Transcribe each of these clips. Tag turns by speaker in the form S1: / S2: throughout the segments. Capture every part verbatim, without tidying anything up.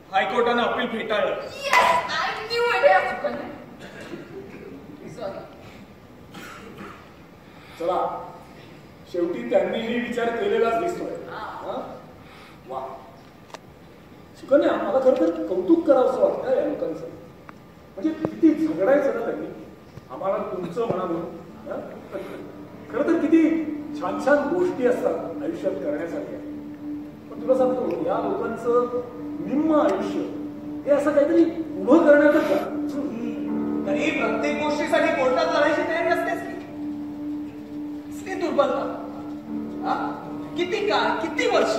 S1: हायकोर्टानं appeal फेटाळलं.
S2: चला, शेवटी त्यांनीही विचार केलेलाच दिसतोय. वा, सुकन्या, मला खरं तर कौतुक करावंसं वाटतं या लोकांचं. म्हणजे किती झगडायचं ना त्यांनी आम्हाला तुमचं म्हणा म्हणून. खरं तर किती छान छान गोष्टी असतात आयुष्यात करण्यासाठी. पण तुला सांगतो, या लोकांचं निम्म आयुष्य हे असं काहीतरी उभं करण्यातच का.
S1: तरी प्रत्येक गोष्टीसाठी कोर्टात लढायची तयारी असतेच की. किती दुर्बलता, किती काळ, किती वर्ष.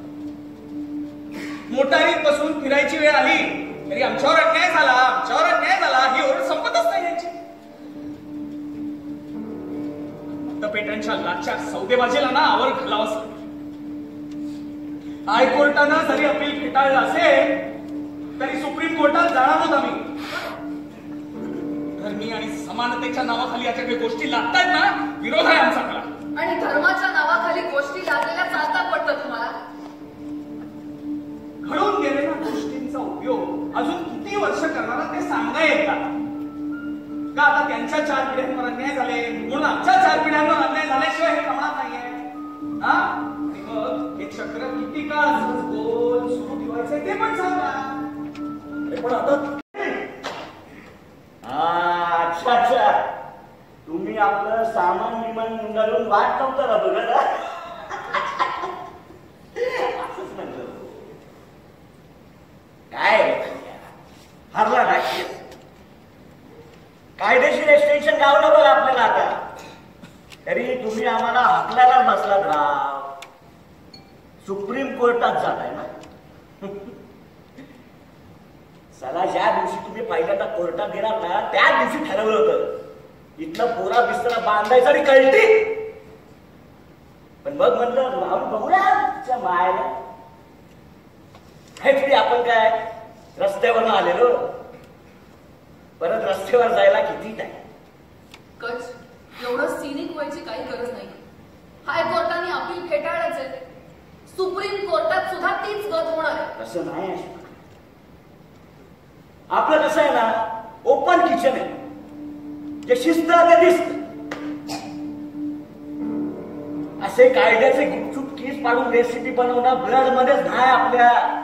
S1: मोटारीत बसून फिरायची वेळ आली तरी आमच्यावर अन्याय झाला, आमच्यावर अन्याय झाला ही ओरड संपतच नाही यायची. मतपेट्यांच्या लाटच्या सौदेबाजीला ना आवर घालावंच लागलं. हायकोर्टानं जरी अपील फेटाळलं असेल तरी सुप्रीम कोर्टात जाणार आहोत आम्ही. धर्मी आणि समानतेच्या नावाखाली याच्या काही गोष्टी लागतायत ना, विरोध आहे आमचा खरा.
S3: आणि धर्माच्या नावाखाली गोष्टी लागलेल्या चालता पडतात तुम्हाला.
S1: घडून गेलेल्या गोष्टींचा उपयोग अजून किती वर्ष करणार ते सांगता येत का? आता त्यांच्या चार पिढ्यांवर अन्याय झाले म्हणून आमच्या चार पिढ्यांवर अन्याय झाल्याशिवाय हे प्रमाणात नाहीये. आणि मग हे चक्र किती काळ गोल सुरू ठेवायचंय ते पण सांगा.
S2: पण आता
S4: अच्छा अच्छा, तुम्ही आपलं सामान विमान निघालून वाट नव्हता ना बघा. असंच म्हटलं काय हरला नाही. कायदेशीर एक्सटेन्शन गावलं बघा आपल्याला आता. तरी तुम्ही आम्हाला हाकलायला बसलात राव. सुप्रीम कोर्टात जाताय ना. चला, ज्या दिवशी तुम्ही पहिल्यांदा कोर्टात गेलात ना त्या दिवशी ठरवलं होतं इथलं पोरा बिस्तरा बांधायचं आणि कळती. पण मग म्हणलं राहून बघूया मायला काहीतरी. आपण काय रस्त्यावर आलेलो, परत रस्त्यावर जायला किती टाइम.
S3: कच एवढं सिनिक व्हायची काही गरज नाही. हायकोर्टाने अपील फेटाळलंच आहे. सुप्रीम कोर्टात सुद्धा तीच गत होणार आहे.
S4: तसं नाही. आपलं कसं आहे ना, ओपन किचन आहे. जे शिस्त ते दिसत. असे कायद्याचे गुपचूप कीस पाडून रेसिपी बनवणं ब्लड मध्येच नाही आपल्या.